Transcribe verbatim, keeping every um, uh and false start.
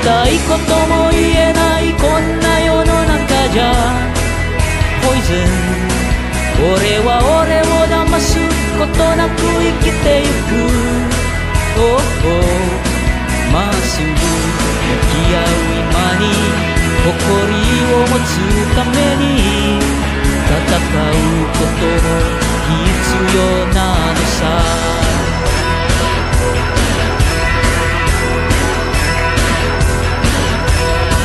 たいことも言えないこんな世の中じゃポイズン俺は俺を騙すことなく生きてゆく、oh, oh